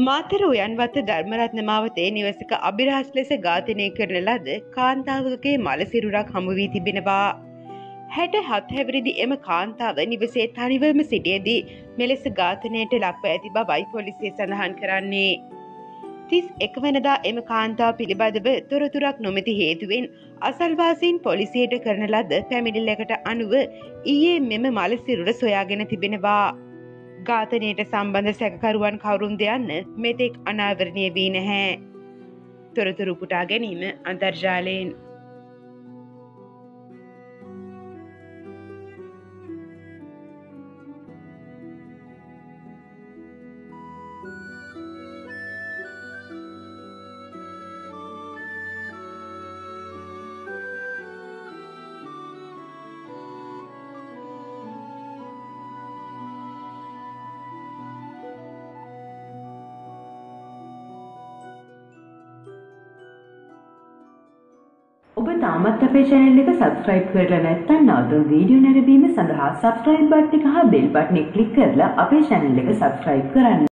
මාතර උයන්වත්ත ධර්මරත්න මාවතේ නිවසක අභිරහස් ලෙස ඝාතනය කරන ලද කාන්තාවකගේ මළ සිරුරක් හමු වී තිබෙනවා. 67 හැවිරිදි එම කාන්තාව නිවසේ තනිවම සිටියේදී මෙලෙස ඝාතනයට ලක්ව ඇති බවයි පොලිසිය සඳහන් කරන්නේ. 31 වෙනිදා එම කාන්තාව පිළිබඳව තොරතුරක් නොමැති හේතුවෙන් අසල්වාසීන් පොලිසියට කරන ලද පැමිණිල්ලකට අනුව ඊයේ මෙම මළ සිරුර සොයාගෙන තිබෙනවා. ඝාතනයට සම්බන්ධ සැකකරුවන් කවුරුන්ද යන්න මෙතෙක් අනාවරණය වී නැහැ. තොරතුරු උපුටා ගැනීම අන්තර්ජාලයෙන්. ඔබ තාමත් අපේ channel එක subscribe කරලා නැත්නම් නවතුණු වීඩියෝ නැරඹීම සඳහා subscribe බටන් එක හා bell බටන් එක click කරලා අපේ channel එක subscribe කරන්න.